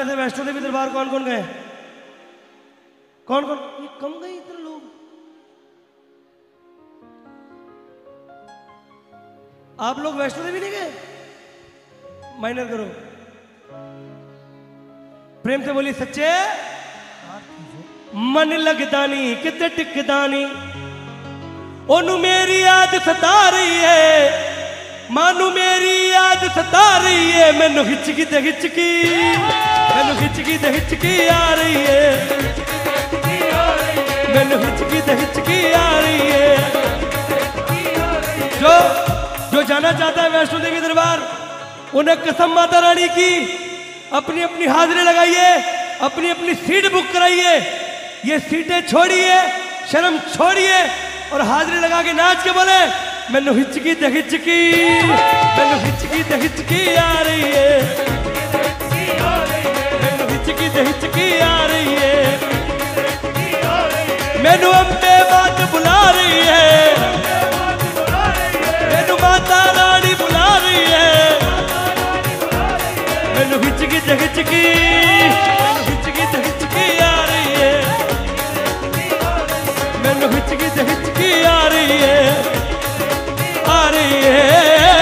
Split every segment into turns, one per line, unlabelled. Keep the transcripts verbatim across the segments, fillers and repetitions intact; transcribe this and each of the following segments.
में से वैष्णो देवी दरबार कौन कौन गए? कौन कौन? ये कम गए इतने लोग। आप लोग वैष्णो देवी नहीं गए? माइनर करो, प्रेम से बोली सच्चे मन लगदा नहीं किते टिकदा नहीं, ओनू मेरी याद सता रही है, मानू मेरी याद सता रही है, मैनू हिचकी ते हिचकी, मैनू हिचकी ते हिचकी आ रही है, मैनू हिचकी ते हिचकी आ रही है। जो जो जाना चाहता है वैष्णो देवी दरबार, उन्हें कसम माता रानी की अपनी अपनी हाजिरी लगाइए, अपनी अपनी सीट बुक कराइए, ये सीटें छोड़िए, शर्म छोड़िए और हाजिरी लगा के नाच के बोले मैनू हिचकी ते हिचकी, मैनू हिचकी ते हिचकी आ रही है, मैनू हिचकी ते हिचकी आ रही है, मैनू अम्बे बात बुला रही है, मैनू माता रानी बुला रही है, मैनू हिचकी ते हिचकी, मैनू हिचकी ते हिचकी आ रही है, मैनू हिचकी ते हिचकी आ रही है, आ रही है।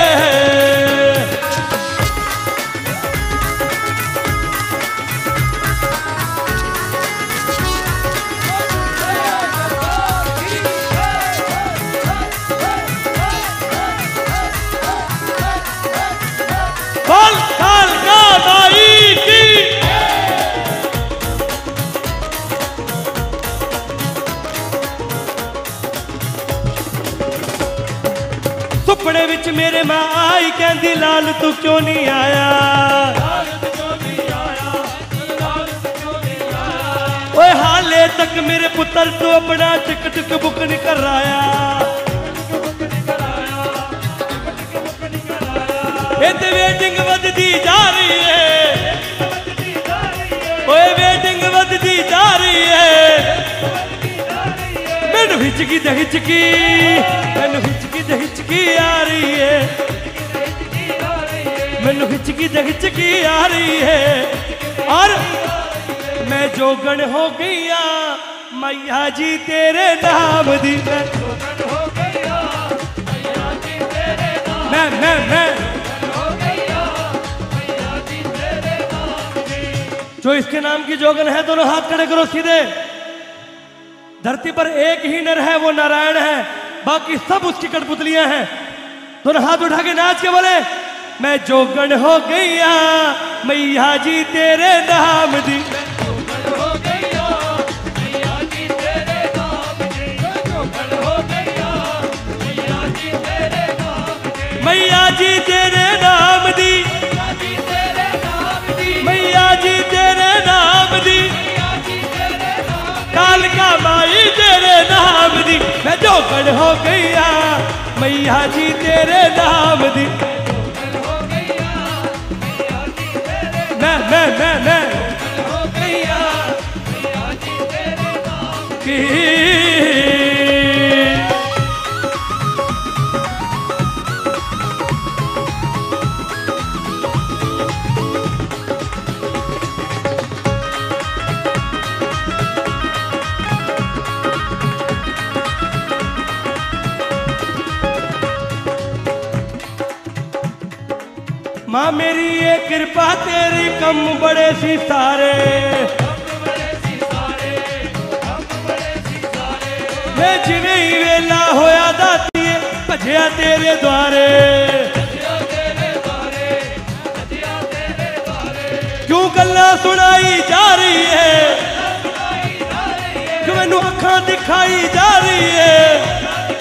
बोल कालका माई की। सुपने विच मेरे मां आई कहंदी लाल तू क्यों नहीं आया, ओए हाले तक मेरे पुत्र तू अपना टिकट बुक नहीं कराया, इत्ते वेटिंग वधदी जा रही है, ओए वेटिंग वधदी जा रही है, मैनू हिचकी ते हिचकी, मैनू हिचकी ते हिचकी आ रही है, मैनू हिचकी ते हिचकी आ रही है। और मैं जोगन हो गईया मैया जी तेरे नाम दी, मैं मैं मैं जो इसके नाम की जोगन है दोनों हाथ खड़े करो सीधे। धरती पर एक ही नर है वो नारायण है, बाकी सब उसकी कठपुतलियां हैं। दोनों हाथ उठा के नाच के बोले मैं जोगन हो गईया मैया जी तेरे नाम दी, मैया जी तेरे नाम दी, मैया जी तेरे नाम दी, कालका माई तेरे नाम दी, मैं जोगन हो गईया मैया जी तेरे नाम दी, मैं मैं मैं मैं हो गईया की। माँ मेरी ये कृपा तेरी कम बड़े सी सारे, मैं जिवें ही वेला होया दातिए भजया तेरे द्वारे, क्यों गल्ला सुनाई जा रही है, क्यों मैनू अखां दिखाई जा रही है,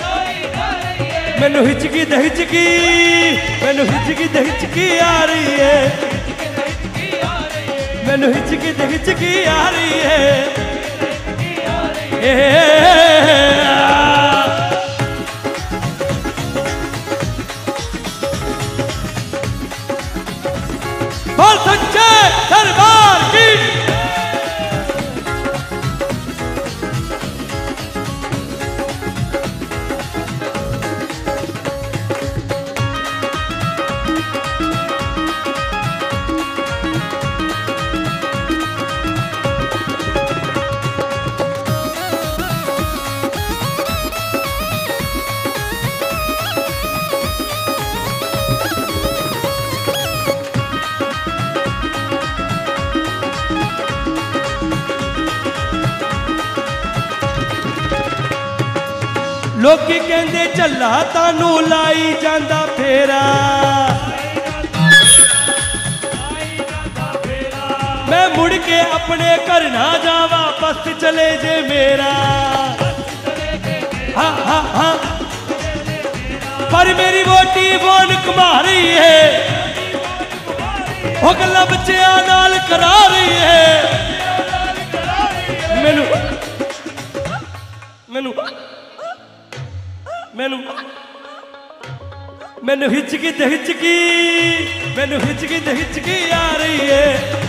मैनू हिचकी ते हिचकी, मैनू हिचकी ते हिचकी आ रही है, मैनू हिचकी ते हिचकी आ रही है। बोल सच्चे दरबार की। लोकी कहंदे झल्ला तानू लाई जांदा फेरा, मैं मुड़ के अपने घर ना जावा बस चले जे मेरा। हाँ हाँ हाँ पर मेरी वोटी बोन कमा रही है, वो गल्लां बच्चियां नाल करा रही है। मैनू मैनू मैनू मैनू हिचकी ते हिचकी मैनू हिचकी ते हिचकी आ रही है।